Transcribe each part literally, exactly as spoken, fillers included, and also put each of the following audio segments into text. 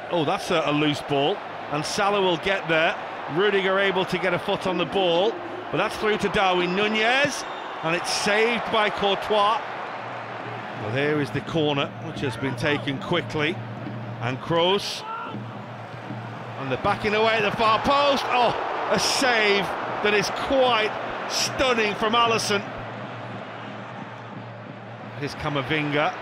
Oh, that's a, a loose ball, and Salah will get there. Rudiger able to get a foot on the ball, but that's through to Darwin Nunez, and it's saved by Courtois. Well, here is the corner, which has been taken quickly, and Kroos, and they're backing away at the far post. Oh, a save that is quite stunning from Alisson. Here's Camavinga.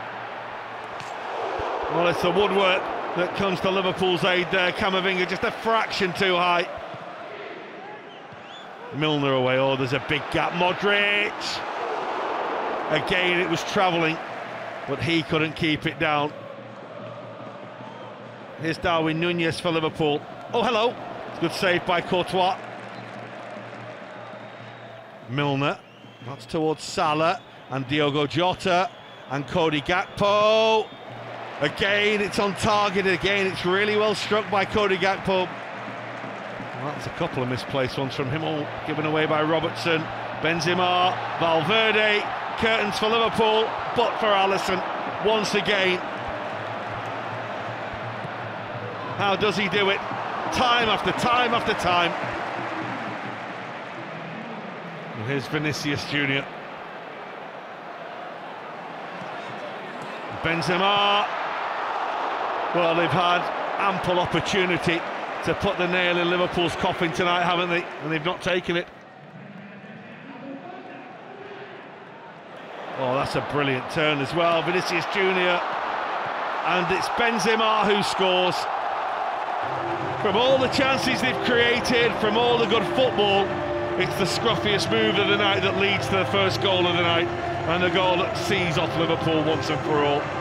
Well, it's the woodwork that comes to Liverpool's aid there. Camavinga just a fraction too high. Milner away. Oh, there's a big gap. Modric. Again, it was travelling, but he couldn't keep it down. Here's Darwin Nunez for Liverpool. Oh, hello. Good save by Courtois. Milner. That's towards Salah and Diogo Jota and Cody Gakpo. Again, it's on target. Again, it's really well struck by Cody Gakpo. Well, that's a couple of misplaced ones from him, all given away by Robertson. Benzema, Valverde, curtains for Liverpool, but for Alisson once again. How does he do it? Time after time after time. And here's Vinicius Junior Benzema. Well, they've had ample opportunity to put the nail in Liverpool's coffin tonight, haven't they? And they've not taken it. Oh, that's a brilliant turn as well. Vinicius Junior And it's Benzema who scores. From all the chances they've created, from all the good football, it's the scruffiest move of the night that leads to the first goal of the night, and the goal that sees off Liverpool once and for all.